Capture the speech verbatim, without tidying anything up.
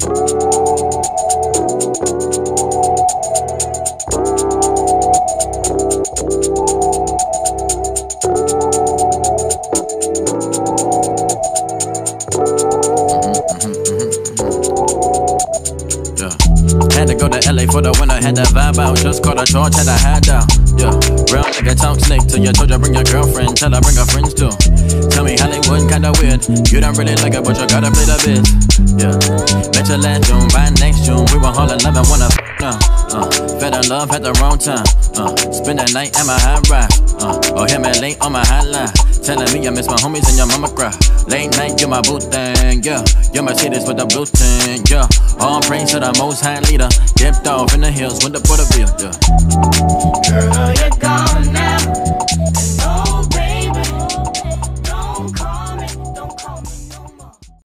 Had to go to L A for the winter, had that vibe out. Just caught a charge, had a hat down. Yeah, real nigga talk slick till you told you bring your girlfriend. Tell her bring her friends too. Tell me Hollywood kinda weird. You don't really like it, but you gotta play the bitch. Yeah, met your last June, by next June. We were all in love and wanna f now. Uh, fell in love at the wrong time. Uh, spend the night at my high ride. Uh, or hit me late on my hotline. Telling me I miss my homies and your mama cry. Late night, you're my boo thing, yeah. You're Mercedes with the blue tint, yeah. All praise to the most high leader. Dipped off in the hills with the Porterville, yeah.